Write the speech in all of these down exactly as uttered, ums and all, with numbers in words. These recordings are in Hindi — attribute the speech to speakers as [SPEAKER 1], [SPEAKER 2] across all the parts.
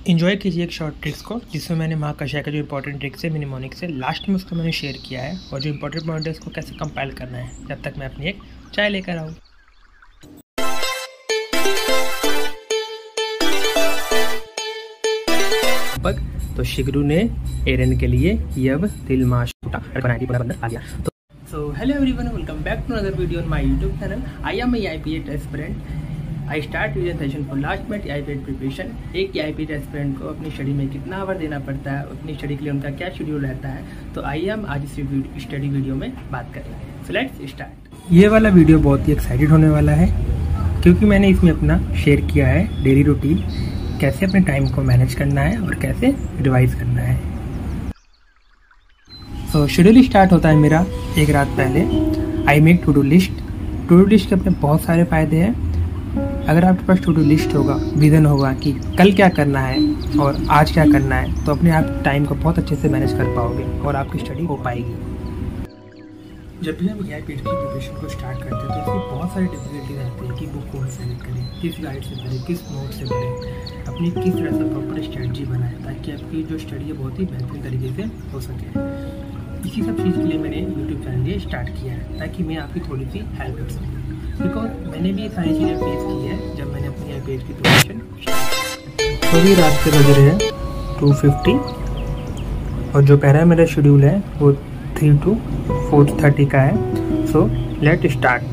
[SPEAKER 1] इन्जॉय कीजिए एक शॉर्ट ट्रिक्स को, जिसमें मैंने महाकाशा का जो इंपॉर्टेंट ट्रिक्स है मिनिमोनिक से लास्ट में उसको मैंने शेयर किया है, और जो इंपॉर्टेंट पॉइंट है उसको कैसे कंपाइल करना है जब तक मैं अपनी एक चाय लेकर आऊँ। तो शिगरू ने एरन के लिए यब दिल माश फूटा बनाई पूरा बंदा आ गया। तो so hello everyone, welcome back to another video on my YouTube channel. I am a IPMAT aspirant. I start with session for last minute IPMAT preparation. एक आईपीएट एस्पिरेंट को अपनी स्टडी में कितना आवर देना पड़ता है, अपनी स्टडी के लिए उनका क्या शेड्यूल रहता है, तो आइए हम आज इस स्टडी वीडियो में बात कर रहे हैं। So let's start. ये वाला वीडियो बहुत ही एक्साइटेड होने वाला है, क्योंकि मैंने इसमें अपना शेयर किया है डेली रूटीन, कैसे अपने टाइम को मैनेज करना है और कैसे रिवाइज करना है। सो शेड्यूल स्टार्ट होता है मेरा एक रात पहले। I make to do list. To do list के अपने बहुत सारे फ़ायदे हैं। अगर आपके पास टू डू लिस्ट होगा, विजन होगा कि कल क्या करना है और आज क्या करना है, तो अपने आप टाइम को बहुत अच्छे से मैनेज कर पाओगे और आपकी स्टडी हो पाएगी। जब भी हम आईपीएट की प्रिपरेशन को स्टार्ट करते हैं तो इसमें बहुत सारी डिफिकल्टी रहती है कि बुक कौन सेलेक्ट करें, किस गाइड से पढ़ें, किस नोट से पढ़ें, अपनी किस तरह से प्रॉपर स्ट्रेटजी बनाएं ताकि आपकी जो स्टडी है बहुत ही बेहतरीन तरीके से हो सके। इसी सब चीज़ के लिए मैंने यूट्यूब चैनल ये स्टार्ट किया है, ताकि मैं आपकी थोड़ी सी हेल्प कर सकूँ। बिकॉज मैंने भी ये सारी चीज़ें फेस की है जब मैंने अपनी आईपीएट की प्रिपरेशन स्टार्ट। तो अभी रात के बज रहे हैं टू फिफ्टी, और जो पहला मेरा शेड्यूल है वो थ्री टू फोर थर्टी का है। So let start.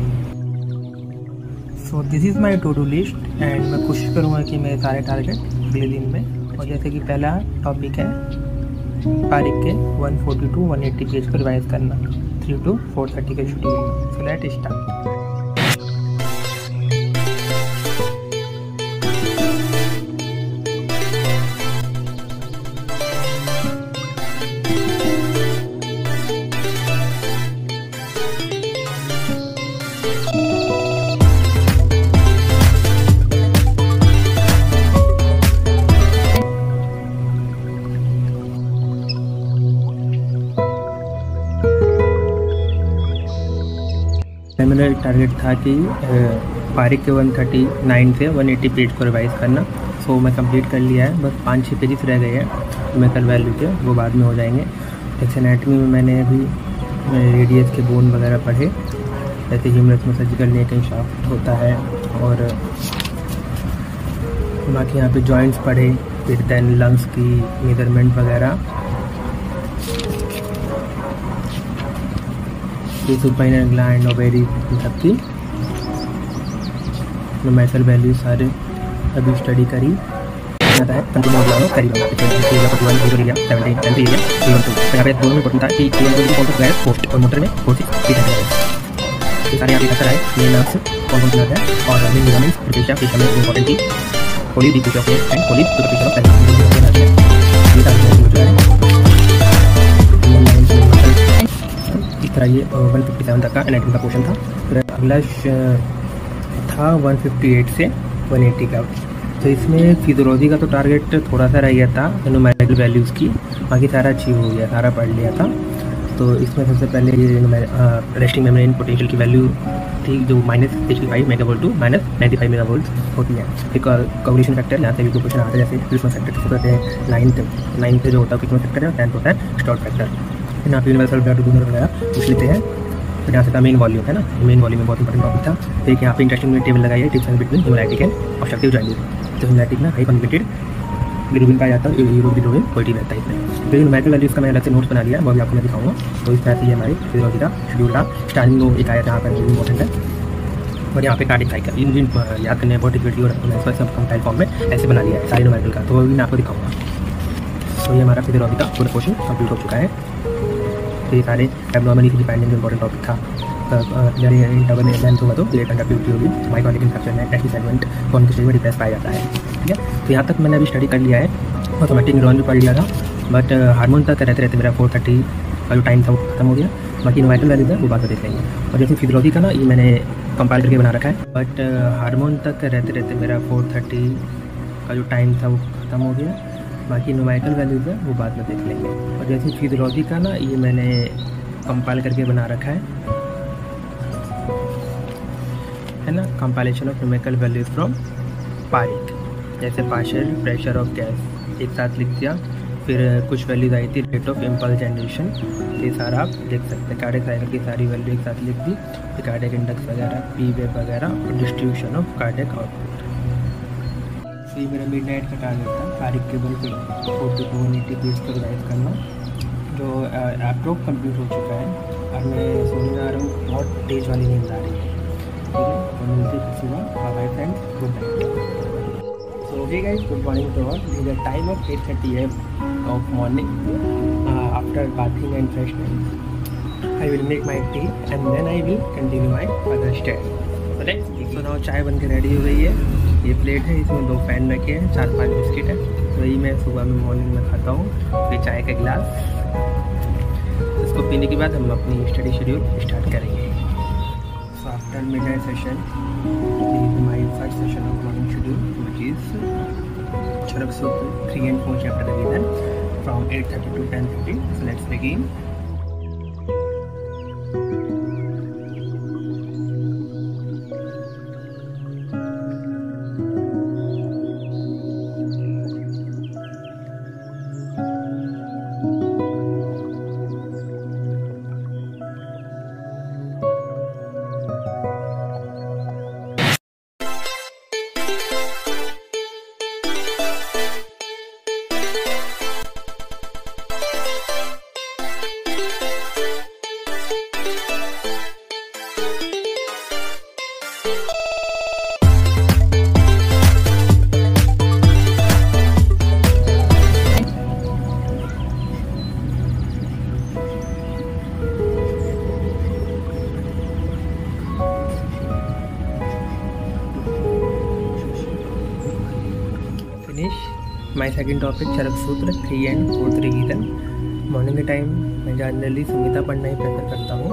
[SPEAKER 1] So this is my to do list, and मैं कोशिश करूँगा कि मेरे सारे टारगेट अगले दिन में। और जैसे कि पहला टॉपिक है पारिक के one forty two one eighty page को रिवाइज करना, थ्री टू फोर थर्टी का शेड्यूल। So let start. मेरा टारगेट था कि पारिक के वन थर्टी नाइन से वन एट्टी पेज को रिवाइज करना। सो मैं कंप्लीट कर लिया है, बस पाँच छः पेजेस रह गए हैं। मेटल वैल्यू के वो बाद में हो जाएंगे। टेक्स्ट एनाटमी में मैंने अभी रेडियस के बोन वगैरह पढ़े, जैसे ह्यूमरस में सर्जिकल नेक एंड शाफ्ट होता है, और बाकी यहाँ पे जॉइंट्स पढ़े, फिर देन लंग्स की मेजरमेंट वगैरह, सुपाइनल ग्लैंड, ओवेरी, सबकी मैसल वैल्यू सारे अभी स्टडी करी जाता है। कंटिन्यू करी सेवेंटीन यहाँ पे दोनों में इम्पोर्टेंट था कि पोस्ट और मोटर में फोर्टी ये सारे यहाँ पे है। ये नर्व्स कौन कौन नर्व है, और मेन लिगामेंट्स प्रोटेक्शन फिशर में इम्पोर्टेंट थी, कोली डी पिच ऑफ एंड कोली सुपरफिशियल ऑफ ये सारी हो जाए। इस तरह ये वन फिफ्टी सेवन तक का एनाटमी का पोर्शन था। फिर अगला था वन फिफ्टी एट से वन एट्टी का। तो इसमें फिजियोलॉजी का तो टारगेट थोड़ा सा रह गया था, न्यूमेरिकल वैल्यूज़ की, बाकी सारा अचीव हो गया, सारा पढ़ लिया था। तो इसमें सबसे पहले ये रेस्टिंग मेमोरी इन पोटेंशियल की वैल्यू थी, जो minus sixty five mega volt to minus ninety five mega volt होती है। फिर कॉग्निशन फैक्टर, यहाँ से भी क्वेश्चन आता है, जैसे क्रिस्मस फैक्टर किसे कहते हैं, नाइन्थ नाइन्थ जो होता है क्रिस्मस फैक्टर है, टेंथ होता है स्टॉट फैक्टर। फिर यहाँ पे यूनिवर्सल ब्लड डोनर वगैरह पूछ लेते हैं। फिर यहाँ से था मेन वॉल्यूम, है ना, मेन वॉल्यूम में बहुत इंपॉर्टेंट टॉपिक था। फिर यहाँ पे इंटरेस्टिंग में टेबल लगाई है, difference between hemolytic and obstructive joint. तो हिमोलाइटिक में हाई कॉन्सेंट्रेटेड ग्लोबिन पाया जाता है, यूरोग्लोबिन क्वालिटी रहता है इसमें। फिर न्यूमेरिकल वैल्यूज़ का मैंने अलग से नोट्स बना लिया, वो भी आपको मैं दिखाऊंगा। तो इस तरह से ये हमारे फिजियोलॉजी का शेड्यूल था। स्टार्टिंग वो एक आया जहाँ पर इंपॉर्टेंट है, और यहाँ पे कार्डिक साइकिल इन जिन याद करने बहुत डिफिकल्टी और सब कंपाइल फॉर्म में ऐसे बना लिया है सारे न्यूमेरिकल का, तो वो भी मैं आपको दिखाऊंगा। तो ये हमारा फिजियोलॉजी का पूरा पोर्शन कंप्लीट हो चुका है। तो ये सारे एब्नॉर्मल डिपेंडेंट इंपॉर्टेंट टॉपिक था। इंटरवल में लेंथ होगा तो प्लेट कंडक्टिविटी होगी, माइक्रोनिक इंफेक्शन में टेक्निक सेगमेंट कौन की स्टेज में डिप्रेस पाया जाता है। ठीक है, तो यहाँ तक मैंने अभी स्टडी कर लिया है। ऑटोमेटिक न्यूरॉन भी पढ़ लिया था, बट हार्मोन तक रहते रहते मेरा फोर थर्टी का जो टाइम था वो खत्म हो गया। बाकी न्यूमेरिकल वैल्यूज है वो बात देख लेंगे। और जैसे फिजियोलॉजी का ना, ये मैंने कंपाइल करके बना रखा है, बट हार्मोन तक रहते रहते मेरा फोर थर्टी का जो टाइम था वो खत्म हो गया। बाकी न्यूमेरिकल वैल्यूज है वो बाद में देख लेंगे। और जैसे फिजियोलॉजी का ना, ये मैंने कंपाइल करके बना रखा है, है ना, compilation of numerical values from Parikh. जैसे पार्शियल प्रेशर ऑफ गैस एक साथ लिख दिया। फिर कुछ वैल्यूज आई थी रेट ऑफ इम्पल्स जनरेशन, ये सारा आप देख सकते हैं। कार्डियक साइकिल की सारी वैल्यू एक साथ लिख दी, फिर कार्डियक इंडेक्स वगैरह, पी वेव वगैरह और डिस्ट्रीब्यूशन ऑफ कार्डियक आउटपुट। तो ये मेरा मिड नाइट का टारगेट था, तारीख केवल forty two one eighty page तक राइट करना, जो एप्रोक कंप्लीट हो चुका है। अब मैं सोने जा रहा हूँ, बहुत तेज़ वाली नींद आ रही है। ठीक है, तो मिलते हैं किसी बार। Bye friends, good night. So okay guys, good morning to all. This is the time of eight thirty a m of morning. Uh, after bathing and freshness, I will make my tea and then I will continue my further study. So let's see. So now चाय बन के रेडी हो गई है। ये प्लेट है, इसमें दो फैन रखे हैं, चार पांच बिस्किट है, तो वही मैं सुबह में मॉर्निंग में खाता हूँ। फिर चाय का गिलास, इसको पीने के बाद हम अपनी स्टडी शेड्यूल स्टार्ट करेंगे। So after midnight session, this is my first session of morning schedule, which is Charak Sutra three and four chapter revision from eight thirty to ten thirty. So let's begin. My second topic Charak Sutra three and fourth revision. Morning के टाइम मैं जनरली संगीता पढ़ना ही प्रेफर करता हूँ,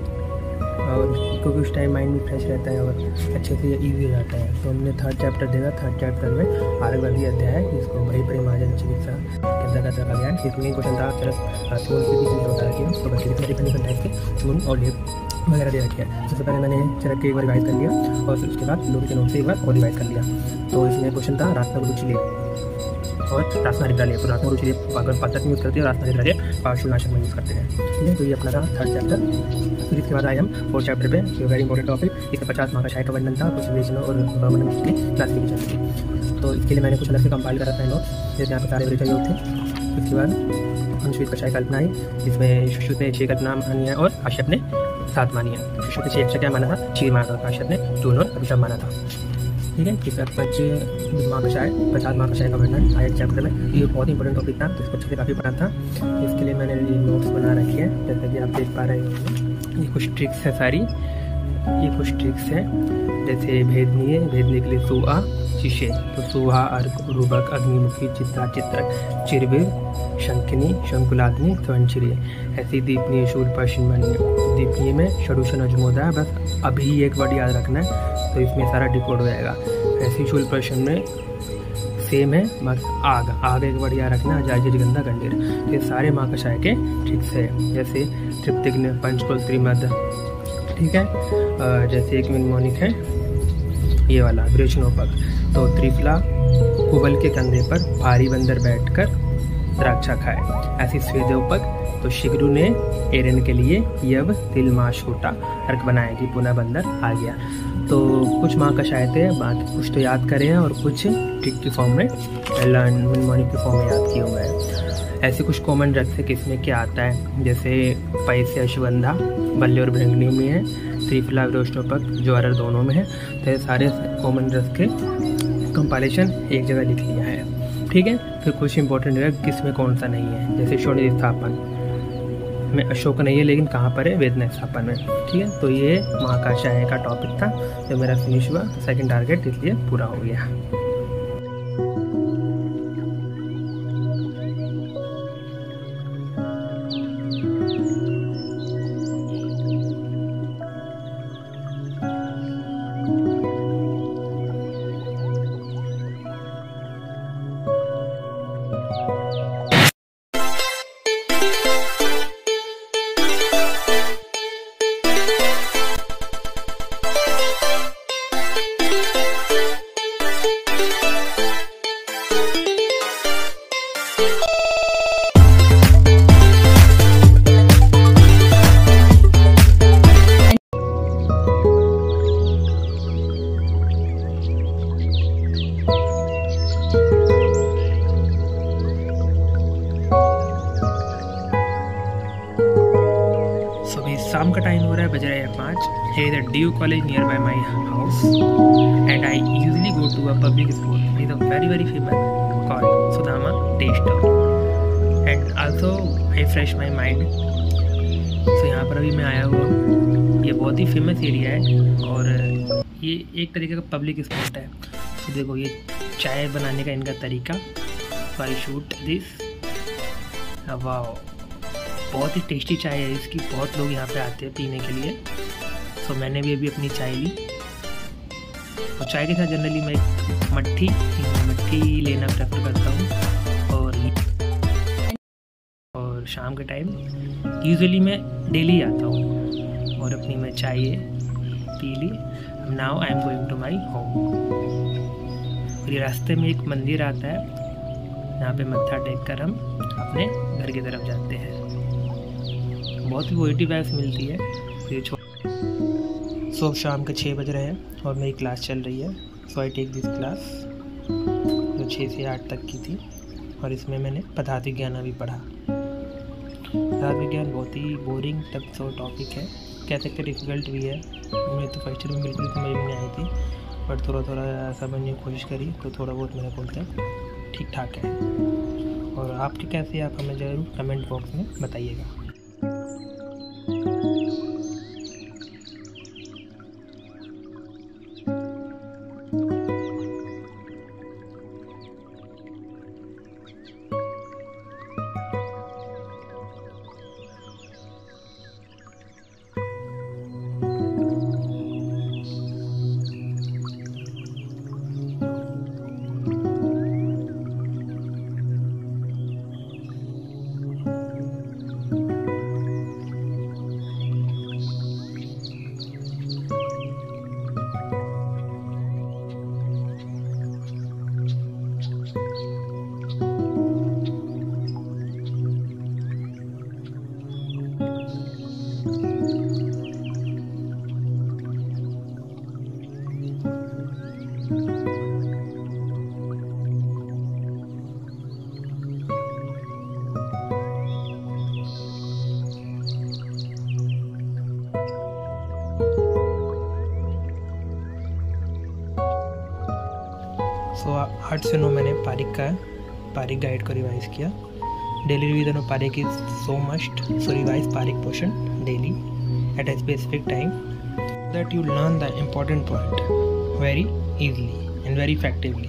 [SPEAKER 1] और क्योंकि उस टाइम माइंड भी फ्रेश रहता है और अच्छे से ईजी हो जाता है। तो हमने थर्ड चैप्टर देखा, थर्ड चैप्टर में आर्यवादी अध्याय है, जिसको बड़ी बड़ी महाजन चिकित्सा के अंतर्गत रखा गया है। इसमें क्वेश्चन था चरक थ्योन की भी होता है, तो बच्चे डिफरेंट डिफरेंट टाइप के थ्योन और लेप वगैरह दे रखे हैं। सबसे पहले मैंने चरक के एक बार रिवाइज कर लिया, और फिर उसके बाद लोग के नोट से एक बार और रिवाइज कर लिया। तो इसमें क्वेश्चन था रास्ता रुचि लेप और रासना हरिद्रा लेप। तो रासना रुचि लेप पाचक में यूज़ करते हैं, और रासना हरिद्रा लेप पार्श्वनाशक में यूज़ करते हैं। ठीक है, तो ये अपना था थर्ड चैप्टर। फिर इसके बाद आए हम फोर्थ चैप्टर पे, जो वेरी इंपॉर्टेंट टॉपिक। इसमें पचास मार्क का शायद का वर्णन था, कुछ विवेचनों और वर्णन की क्लासिफिकेशन थी। तो इसके लिए मैंने कुछ अलग से कंपाइल करा था नोट, जैसे यहाँ पर सारे विवेचन योग थे। उसके बाद अनुश्वेत कक्षाएँ कल्पना आई, जिसमें शिशु ने छः कल्पना मानी है और काश्यप ने सात मानी है। शिशु ने छः अक्षर क्या माना था, छः माना था, काश्यप ने टून और अभिषेक माना था। ठीक है, इसके बाद पच महाकषाय पचास महाकषाय का वर्णन आया चैप्टर में। ये बहुत ही इंपॉर्टेंट टॉपिक था, तो इसको अच्छे से काफ़ी पढ़ा था। इसके लिए मैंने नोट्स बना रखी है, जैसे कि आप देख पा रहे हैं। ये कुछ ट्रिक्स है सारी, ये कुछ ट्रिक्स है, जैसे भेदनीय, भेदने के लिए सुआ शिष्य, तो सुहा अर्क रूबक अग्निमुखी चित्रा चित्रक चिरवीर शंखिनी शंकुलाग्नि स्वंचिरी, ऐसी दीपनीय शूर पश्चिम दीपनीय में षडूषण अजमोदा। बस अभी एक वर्ड याद रखना है, तो इसमें सारा डिकोड हो जाएगा। ऐसी शूल प्रश्न में सेम है, बस आग आग एक वर्ड याद रखना, जाजिर गंधा गंडीर। ये सारे महाकषाय के ट्रिक्स है, जैसे तृप्तिग्न पंचकुल त्रिमद। ठीक है, जैसे एक निम्नमौनिक है ये वाला विरोचनोपक, तो त्रिफला कुबल के कंधे पर भारी बंदर बैठकर द्राक्षा खाए। ऐसी स्वेदोपक, तो शिगरू ने एरन के लिए यव तिल माशूटा अर्क बनाया कि पुनः बंदर आ गया। तो कुछ माँ का शायद है, बाकी कुछ तो याद करे हैं और कुछ ट्रिक की फॉर्म में निम्नमौनिक की फॉर्म में याद किए हुए हैं। ऐसे कुछ कॉमन ड्रग्स है, किसमें क्या आता है, जैसे पैसे अश्वगंधा बल्ले और भृंगनी में है, त्रिफला विरोचनोपक ज्वारर दोनों में है। तो ये सारे कॉमन ड्रग्स के कंपाइलेशन एक जगह लिख लिया है। ठीक है, फिर कुछ इंपॉर्टेंट ड्रग किसमें कौन सा नहीं है, जैसे शोणित स्थापन में अशोक नहीं है, लेकिन कहाँ पर है, वेदना स्थापन में। ठीक है, तो ये महाकाशाय का टॉपिक था, जो मेरा फिनिश हुआ, सेकंड टारगेट इसलिए पूरा हो गया। here is a D U college nearby my house, and I usually go to a public school. It is a very very famous called Sudama Taster, and also I fresh my mind. So यहाँ पर अभी मैं आया हुआ हूँ। ये बहुत ही फेमस एरिया है और ये एक तरीके का पब्लिक स्पॉट है। तो देखो ये चाय बनाने का इनका तरीका। So I shoot this। वाह, बहुत ही टेस्टी चाय है इसकी। बहुत लोग यहाँ पे आते हैं पीने के लिए। तो मैंने भी अभी अपनी चाय ली और चाय के साथ जनरली मैं मट्ठी मट्ठी लेना प्रेफर करता हूँ। और और शाम के टाइम यूजुअली मैं डेली आता हूँ और अपनी मैं चाय पी ली। Now I am going to my home. और ये रास्ते में एक मंदिर आता है, यहाँ पे मत्था टेक कर हम अपने घर की तरफ जाते हैं। बहुत ही पॉजिटिव वाइब्स मिलती है। ये छो सो so, शाम के छः बज रहे हैं और मेरी क्लास चल रही है। So I take this class जो छः से आठ तक की थी, और इसमें मैंने पदार्थ विज्ञान भी पढ़ा। पदार्थ विज्ञान बहुत ही बोरिंग तक तो टॉपिक है, कह सकते डिफ़िकल्ट भी है। मुझे तो फर्स्ट ईयर में बिल्कुल समझ में नहीं आई थी, बट थोड़ा थोड़ा समझने की कोशिश करी तो थोड़ा बहुत मेरे बोलते हैं ठीक ठाक है। और आपके कैसे, आप हमें ज़रूर कमेंट बॉक्स में बताइएगा। सो आठ से नौ मैंने पारिक का पारिक गाइड को रिवाइज किया। Daily revision of Parikh is so must, so revise Parikh portion daily at a specific time that you learn the important point very easily and very effectively.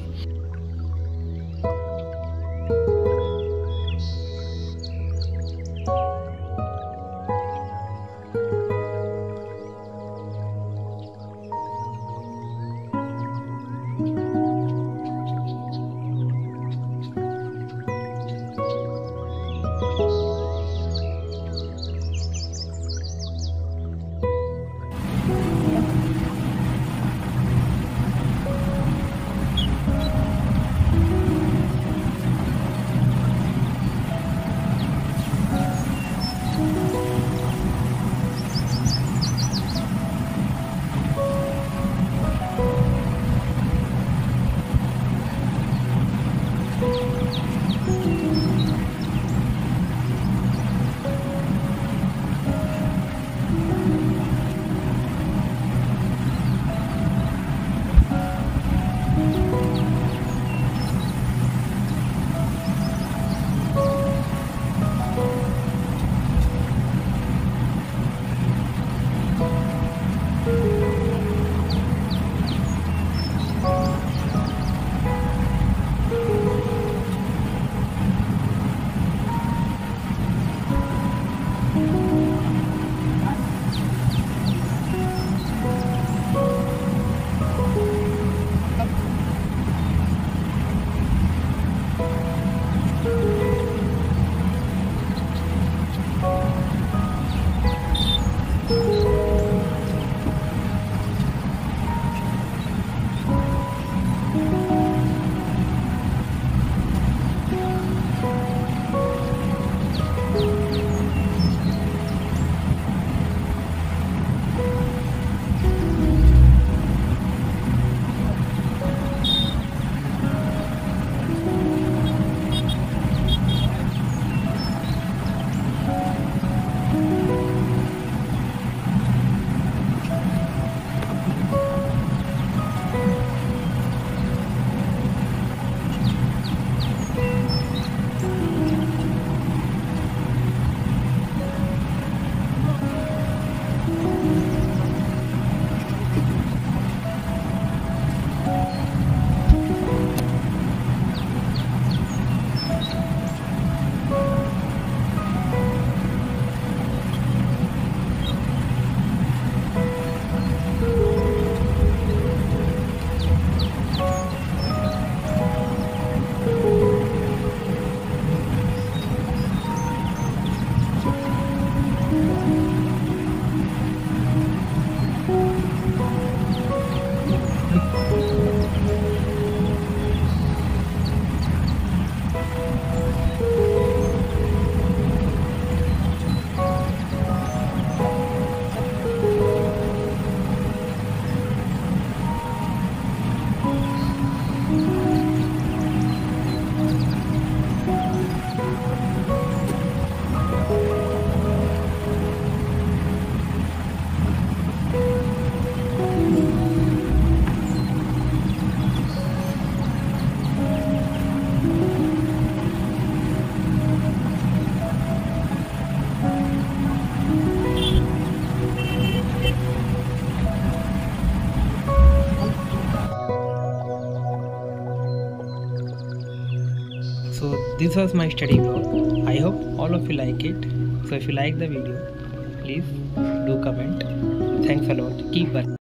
[SPEAKER 1] So this was my study vlog. I hope all of you like it. So if you like the video, please do comment. Thanks a lot. Keep working.